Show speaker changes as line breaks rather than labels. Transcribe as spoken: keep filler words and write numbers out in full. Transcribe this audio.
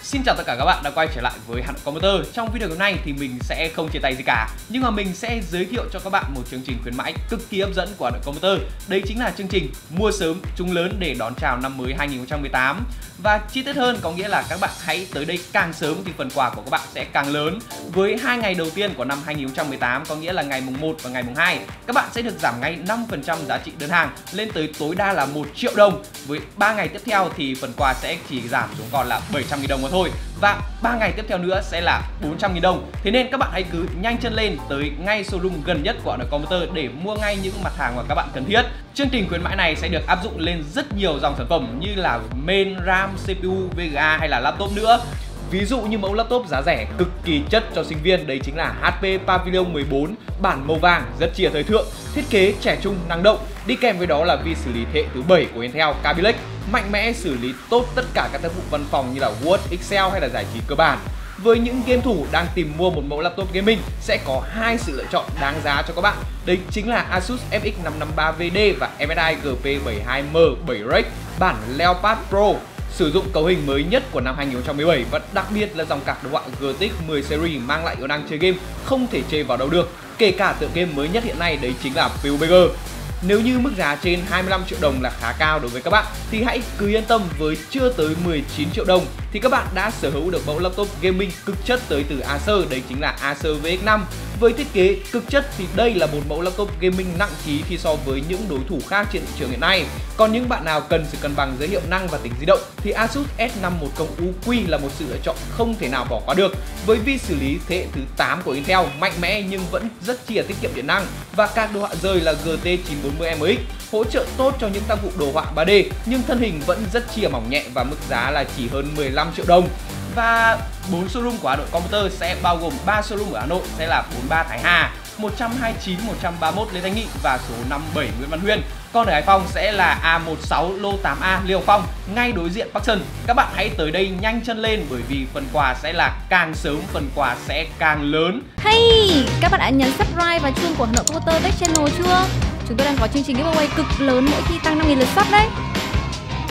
Xin chào tất cả các bạn đã quay trở lại với Hà Nội Computer. Trong video hôm nay thì mình sẽ không chia tay gì cả, nhưng mà mình sẽ giới thiệu cho các bạn một chương trình khuyến mãi cực kỳ hấp dẫn của Hà Nội Computer. Đấy chính là chương trình mua sớm trúng lớn để đón chào năm mới hai nghìn không trăm mười tám. Và chi tiết hơn có nghĩa là các bạn hãy tới đây càng sớm thì phần quà của các bạn sẽ càng lớn. Với hai ngày đầu tiên của năm hai nghìn không trăm mười tám, có nghĩa là ngày mùng một và ngày mùng hai, các bạn sẽ được giảm ngay năm phần trăm giá trị đơn hàng lên tới tối đa là một triệu đồng. Với ba ngày tiếp theo thì phần quà sẽ chỉ giảm xuống còn là bảy trăm nghìn đồng mà thôi. Và ba ngày tiếp theo nữa sẽ là bốn trăm nghìn đồng. Thế nên các bạn hãy cứ nhanh chân lên tới ngay showroom gần nhất của Hà Nội Computer để mua ngay những mặt hàng mà các bạn cần thiết. Chương trình khuyến mãi này sẽ được áp dụng lên rất nhiều dòng sản phẩm như là main, RAM, xê pê u, vê giê a hay là laptop nữa. Ví dụ như mẫu laptop giá rẻ cực kỳ chất cho sinh viên, đấy chính là hát pê Pavilion mười bốn bản màu vàng, rất chia thời thượng, thiết kế trẻ trung năng động. Đi kèm với đó là vi xử lý thế hệ thứ bảy của Intel Kaby Lake, mạnh mẽ xử lý tốt tất cả các tác vụ văn phòng như là Word, Excel hay là giải trí cơ bản. Với những game thủ đang tìm mua một mẫu laptop gaming sẽ có hai sự lựa chọn đáng giá cho các bạn. Đấy chính là Asus ép ích năm năm ba vê đê và em ét i giê pê bảy hai M bảy Rex bản Leopard Pro, sử dụng cấu hình mới nhất của năm hai nghìn không trăm mười bảy và đặc biệt là dòng card đồ họa giê tê ích mười series mang lại hiệu năng chơi game không thể chê vào đâu được. Kể cả tựa game mới nhất hiện nay đấy chính là pê u bê giê. Nếu như mức giá trên hai mươi lăm triệu đồng là khá cao đối với các bạn thì hãy cứ yên tâm, với chưa tới mười chín triệu đồng thì các bạn đã sở hữu được mẫu laptop gaming cực chất tới từ Acer, đấy chính là Acer vê ích năm. Với thiết kế cực chất thì đây là một mẫu laptop gaming nặng ký khi so với những đối thủ khác trên thị trường hiện nay. Còn những bạn nào cần sự cân bằng giữa hiệu năng và tính di động thì Asus S năm một không u quy là một sự lựa chọn không thể nào bỏ qua được. Với vi xử lý thế hệ thứ tám của Intel mạnh mẽ nhưng vẫn rất chia tiết kiệm điện năng, và các đồ họa rời là G T chín bốn mươi M X, hỗ trợ tốt cho những tác vụ đồ họa ba D nhưng thân hình vẫn rất chia mỏng nhẹ, và mức giá là chỉ hơn mười lăm triệu đồng. Và bốn showroom của Hà Nội Computer sẽ bao gồm ba showroom ở Hà Nội sẽ là bốn mươi ba Thái Hà, một trăm hai mươi chín, một trăm ba mươi mốt Lê Thanh Nghị và số năm mươi bảy Nguyễn Văn Huyên. Còn ở Hải Phòng sẽ là A mười sáu lô tám A Lê Hồng Phong, ngay đối diện Park Sơn. Các bạn hãy tới đây nhanh chân lên, bởi vì phần quà sẽ là càng sớm phần quà sẽ càng lớn.
Hay, các bạn đã nhấn subscribe và chuông của Hà Nội Computer Tech Channel chưa? Chúng tôi đang có chương trình giveaway cực lớn mỗi khi tăng năm nghìn lượt sub đấy.